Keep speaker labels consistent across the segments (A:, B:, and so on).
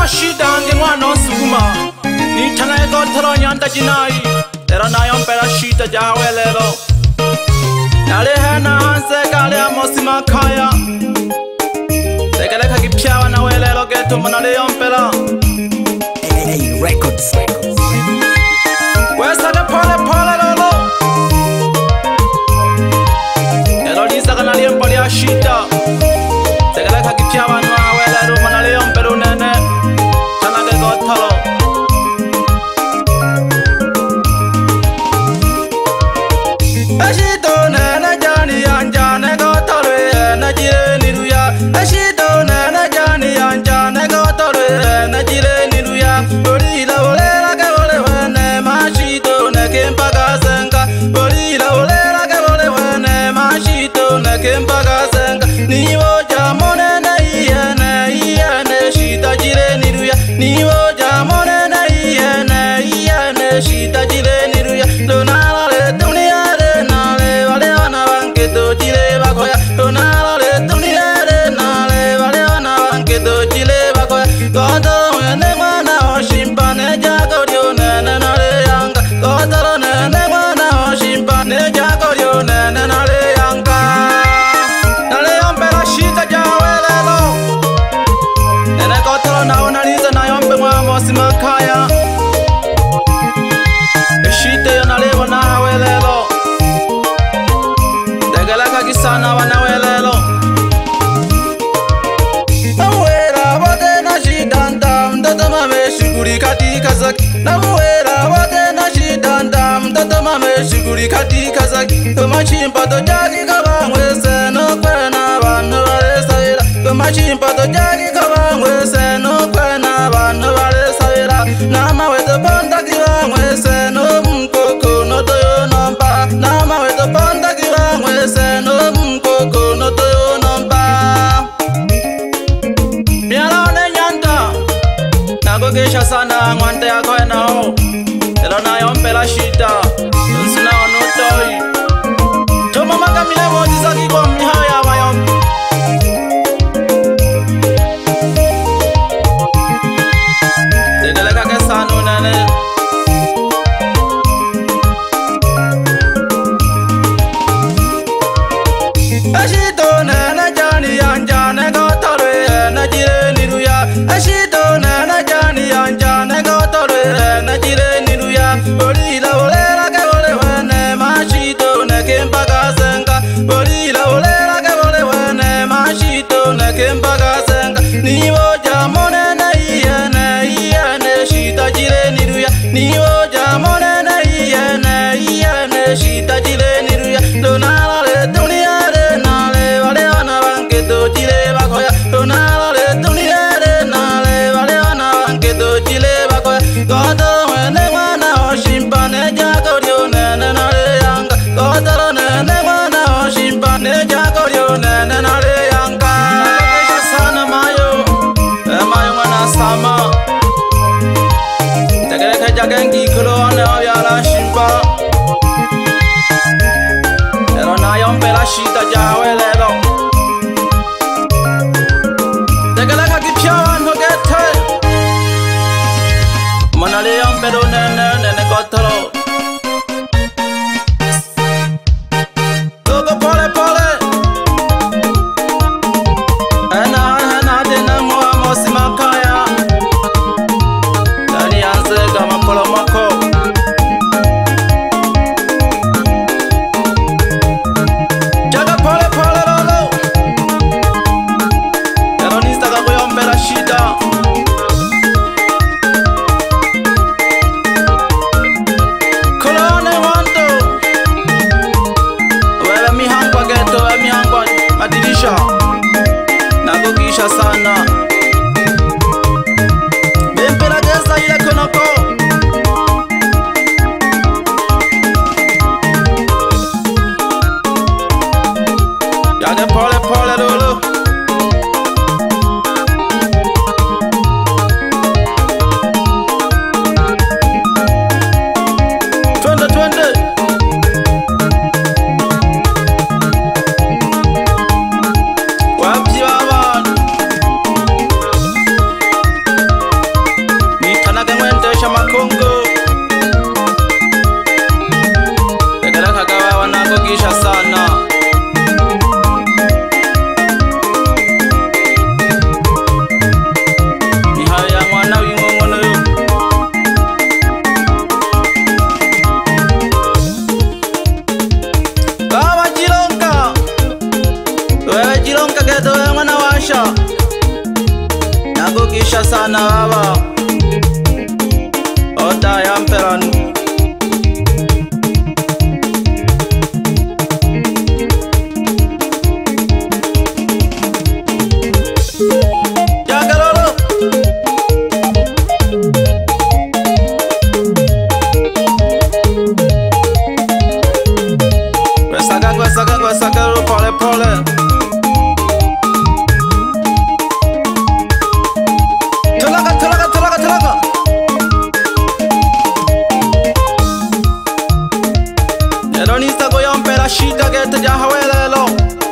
A: shida nge mwana osuguma nitana egotoro nyanda jinai era nayo mpera shida jawelelo nale hena hanse kale amosi makaya tegeleka kipyawa na welelo geto manale yompela
B: Records.
A: Wesa de pole pole lolo elo lisa kana liempo ya shida tegeleka kipyawa na welelo manale yompelo nene tana ge gotoro Ashito nene jani anjane gotoro na jire niruya Ashito nene jani anjane gotoro na jire niruya Olila olela ke ole wene mashito ne kempaga senga Olila olela ke ole wene mashito ne kempaga senga Niwo jamone na iyene shita jire niruya Niwo jamone na iyene shita jire niruya Donala le dunia le nale vale wana banke to jire bakoya Donala le dunia le nale vale wana banke to jire bakoya Godo wene wana oshimpane jagorio nene nale yanga Godo nene wana oshimpane jagorio nene nale yanga Nale yombe la shita jawelelo Nene gotoro na unaliza na yombe mwa mosi makaya Shite yo nale wana hawelelo Degeleka kisana wana welelo Nawera wade na shidanda Mtoto mame shuguri katika zaki Nawera wade na shidanda Mtoto mame shuguri katika zaki Kumachimpa to jagi kabangwese No kwena vanu vale savira Kumachimpa to jagi kabangwese No kwena vanu vale savira Nama weto panda kibangwese No mkoko no toyo nomba Nama weto panda kibangwese No mkoko no toyo nomba Mialone nyanda Nagogesha sana ngwante yako enao Elo na yompela shita Nsuna onutoi Tomo makamile moji zaki kwa mihao ya mayom Tegeleka kesanu nene Ashito nene jani anjane gotoro na jire niruya Ashito nene jani anjane gotoro na jire niruya Olila olela ke ole wene mashito ne kempaga senga Olila olela ke ole wene mashito ne kempaga senga Niwo jamone na iyene shita jire niruya Niwo jamone na iyene shita jire niruya Donala le dunia le nale vale wana banke to jire bakoya Donala le dunia le nale vale wana banke to jire bakoya Godo wene wana oshimpane jagorio nene nale yanga Godo nene wana oshimpane jagorio nene nale yanga Kesha sana mayo mayo wana sama Tegeleke jagengi kulo ane avyala shimpa Ero na yompela shita jawelelo Tegeleka kipyawa nhogete Manale yompelo nene gotoro Gogo pole pole Hena dena mwa mosi makaya Dani anze gama polo mako Jaga pole pole lolo Ero nista kako yompela shida Kolone wanto Wewe mihangwa geto, wewe mihangwa madirisha Nagogisha sana Bempela geza ile konoko Yage pole pole lolo Twende Wapi wawan Natasha Nagogisha sana baba Oda ya mperanu Jagalolo Kwesaka pole pole Tulaga Elonista goyon pera shita gete jahawelelo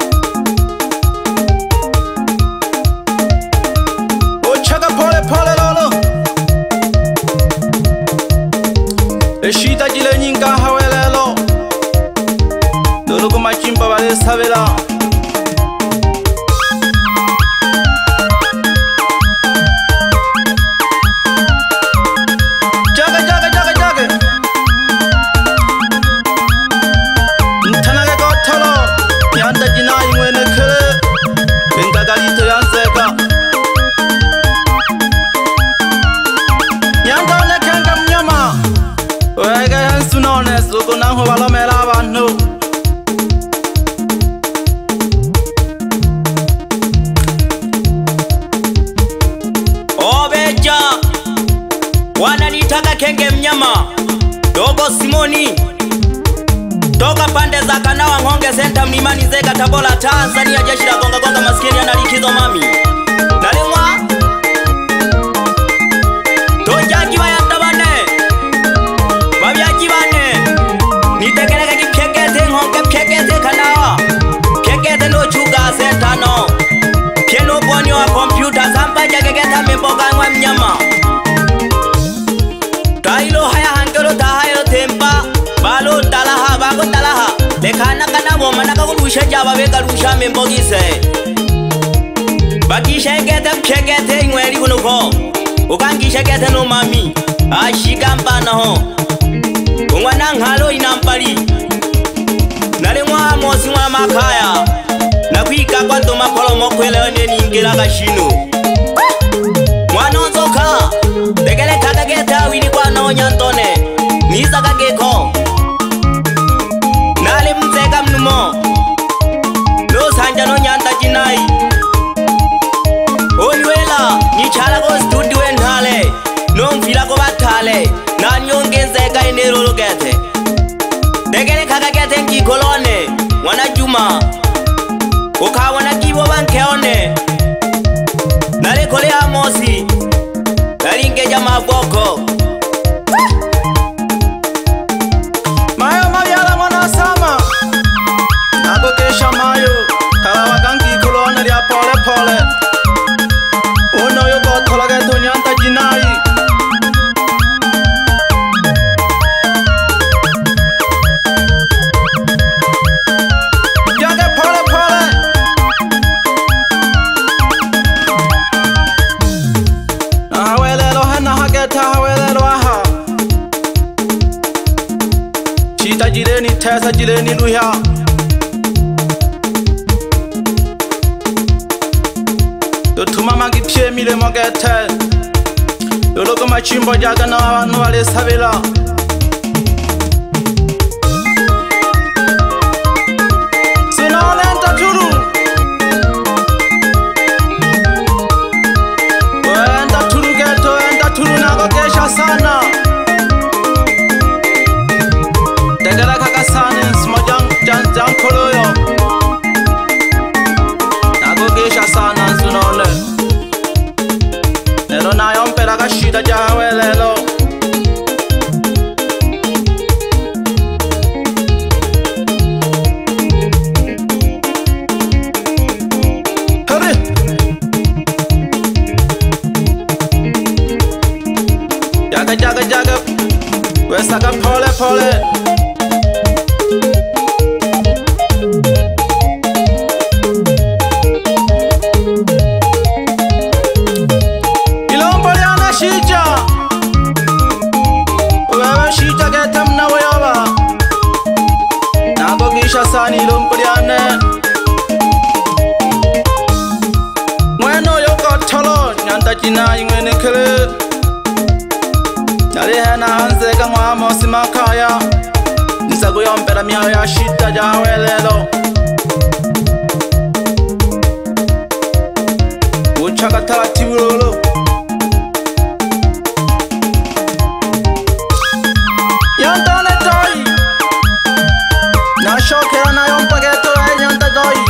A: Ochaga pole pole lolo Eshita jile nyinga hawelelo Lolo kuma chimba vale sabela
B: Obeja wanalitaka Kenge Mnyama Dogo Simoni toka pande za Kanawa Ngonge Center Mlimani Nzega Tabora Tanzania. Jeshi la gonga gonga maskini analikizo mami nalimwa tojaji wa yatabane babyaji bane nitekeleke kipyegeze ngonge pyegeze Kanawa pyegeze no chuga center no pieno boni wa computer zamba jagegeta mboga ngwa mnyama tailo haya hangelo tahayo tempa balo talaha bago talaha lekana kana bo manaka kulusha jaba beka lusha mbogise bakisha geta pyegete ngweli kunuko ukangisha geta no mami ashigamba naho ungwana ngalo inampali nalimwa mosi mwa makaya nakwika kwa toma polomo kwelewe ningira gashino mwana nzoka tegele kagageta wini kwa nonya ntone niza kageko nali mzeka mnumo no sanja no nyanda jinai onwela ni chala go studio enhale no mfila ko batale na nyongezeka enero logete tegele kagagete ngikolone mwana Juma ukawana kibo bankeone nale kole amosi nalinge jama boko
A: Mayo mabyala mwana sama Nagokesha mayo Kawa gangi kulona lya pole pole Uno yuko tolage tunyanta jinai Jage pole pole Nahawelelo hena hageta hawelelo aha Chita jireni tesa jireni luya Dotuma magi pye mile mogete Dologo machimbo jaga na abantu bale sabela Sinone ntaturu Ntaturu geto ntaturu nagokesha sana Tegala kaka sana smojang jan koloyo Nagogesha sana zunole Nero na yompera gashida jahawelelo Hurry Jaga Wesaka pole pole Shija Wewe shija getam na wayaba Nagogisha sani lumpuliane jina ingwene kele Nalihe na hanze kangwa mosi makaya Nisagu yompera miao ya shita jawe lelo Uchaka tati ulolo Yantone toi Na shokera na yompageto e nyanta toi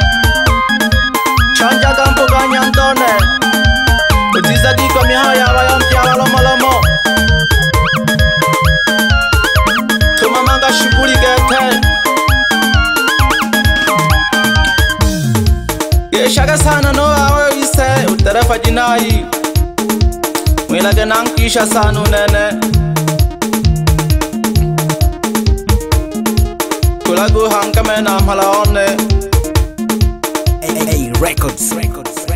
A: Chanja kampo ka nyantone Utiza diko mihaya wa yompiala lomo lomo Tumamanga shuguli gete Geshaga sana no awe wise Uterefa jinai Mwilage nankisha sanu nene Kulagu hankame na mhala one
B: Hey, records